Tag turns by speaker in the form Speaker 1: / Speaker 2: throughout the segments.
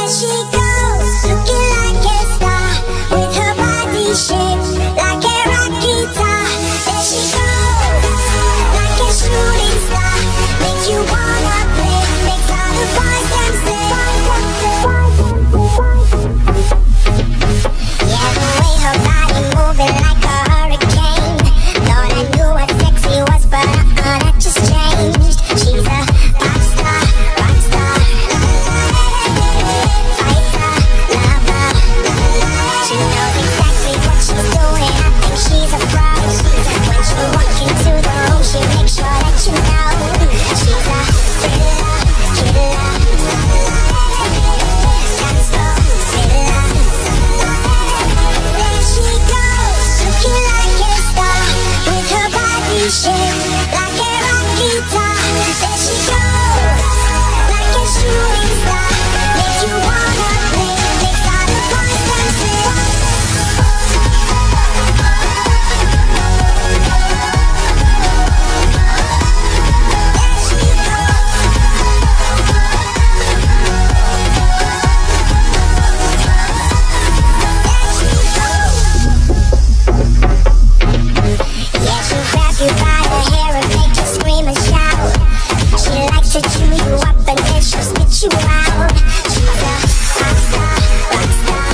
Speaker 1: she goes, looking like a star, with her body shaped like a rock guitar. There she goes, like a shooting star, make you wanna play, makes all the boys them say. Yeah, the way her body moving like a hurricane. Thought I knew what sexy was, but that just changed. She's a pop star, rock star, fighter, lover. She knows exactly what she's doing. I think she's a pro. When she walks into the room, she makes sure that you know she's a thriller, killer, dance floor thriller. There she goes, looking like a star, with her body shaped like a rock guitar. There she goes, like a shooting star, make you wanna play, makes all the boys them say. There she Yeah, she'll grab you by the hair and make you scream and shout. She likes to chew you up and then she'll spit you out. She's a pop star, rock star,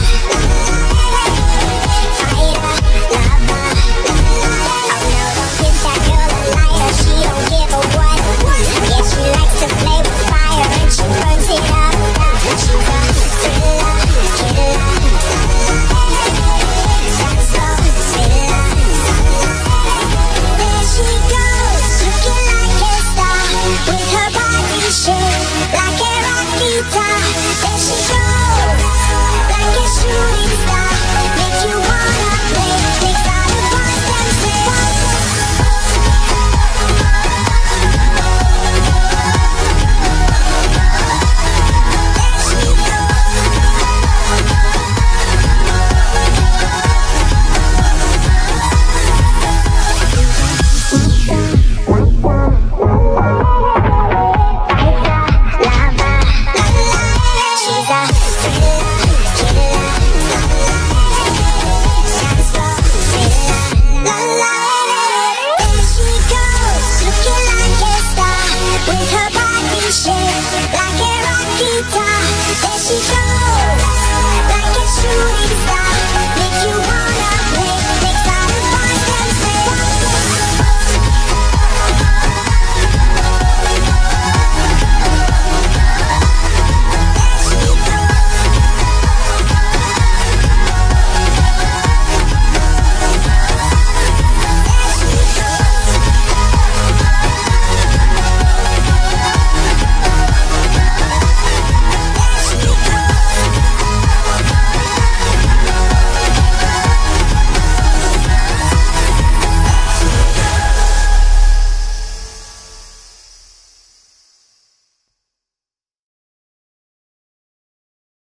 Speaker 1: fighter, lover. Oh no, don't give that girl a lighter, she don't give a what. Yeah, she likes to play with fire and she burns it up. She's a thriller, killer, dance floor thriller. There she goes, looking like a star, with her body shaped like a rock guitar. There she goes.